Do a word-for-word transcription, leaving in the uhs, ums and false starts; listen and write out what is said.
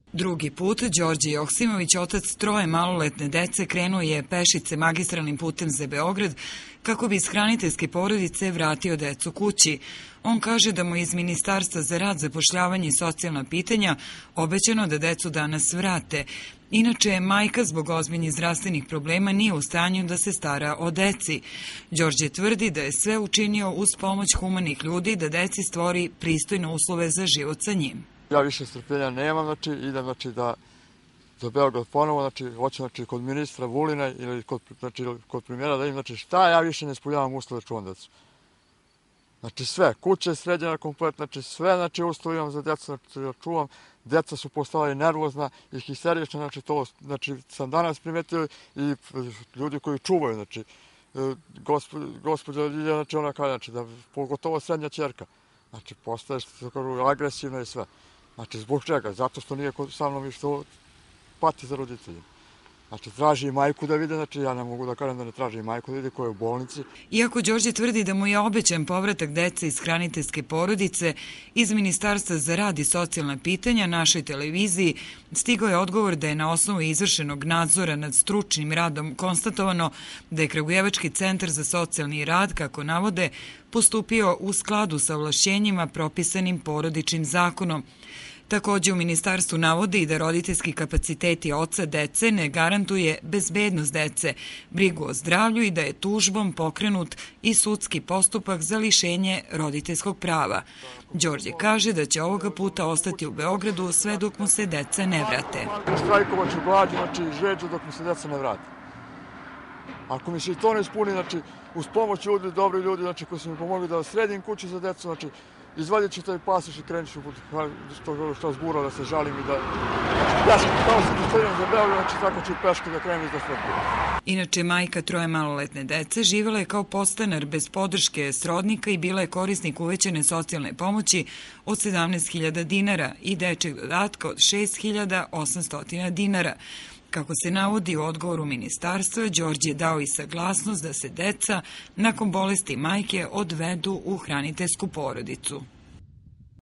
Drugi put, Đorđe Joksimović, otac troje maloletne dece, krenuo je pešice magistralnim putem za Beograd kako bi iz hraniteljske porodice vratio decu kući. On kaže da mu iz Ministarstva za rad, zapošljavanje i socijalna pitanja obećano da decu danas vrate. Inače, majka zbog ozbiljnih zdravstvenih problema nije u stanju da se stara o deci. Đorđe tvrdi da je sve učinio uz pomoć humanih ljudi da deci stvori pristojne uslove za život sa njim. Ja više strpljenja nemam, znači idem znači, da za Beograd ponovo, znači hoću znači, kod ministra Vulina ili kod, znači, kod premijera da im, znači šta ja više ne ispunjavam uslove da čuvam decu. Znači sve, kuća je sređena komplet, znači sve znači uslove imam za decu, znači da čuvam. Deca su postala i nervozna i histerična, znači to znači, sam danas primetio i ljudi koji čuvaju, znači gospođa Ljilja, znači ona kaže, znači da pogotovo srednja ćerka, znači postaje agresivna i sve. Znači, zbog čega? Zato što nije sa mnom i što pati za roditeljem. Znači, traži i majku da vide, znači ja ne mogu da kažem da ne traži i majku da vide koja je u bolnici. Iako Đorđe tvrdi da mu je obećan povratak dece iz hraniteljske porodice, iz Ministarstva za rad i socijalna pitanja našoj televiziji stigao je odgovor da je na osnovu izvršenog nadzora nad stručnim radom konstatovano da je Kragujevački centar za socijalni rad, kako navode, postupio u skladu sa ovlašćenjima propisanim porodičnim zakonom. Takođe, u ministarstvu navode i da roditeljski kapaciteti oca dece ne garantuje bezbednost dece, brigu o zdravlju i da je tužbom pokrenut i sudski postupak za lišenje roditeljskog prava. Đorđe kaže da će ovoga puta ostati u Beogradu sve dok mu se deca ne vrate. Štrajkovaću glađu, znači žeđu dok mu se deca ne vrate. Ako mi se i to ne ispuni, znači uz pomoć ljudi, dobri ljudi, znači koji su mi pomogli da sredim kuću za decu, znači izvadit ću taj pasoš i krenut ću što zbura da se žalim i da peške, kao sam postavljam za Beograd, znači tako ću peške da krenem iz da sredbura. Inače, majka troje maloletne dece živjela je kao podstanar bez podrške srodnika i bila je korisnik uvećane socijalne pomoći od sedamnaest hiljada dinara i dečeg dodatka od šest hiljada osamsto dinara. Kako se navodi u odgovoru ministarstva, Đorđe je dao i saglasnost da se deca nakon bolesti majke odvedu u hraniteljsku porodicu.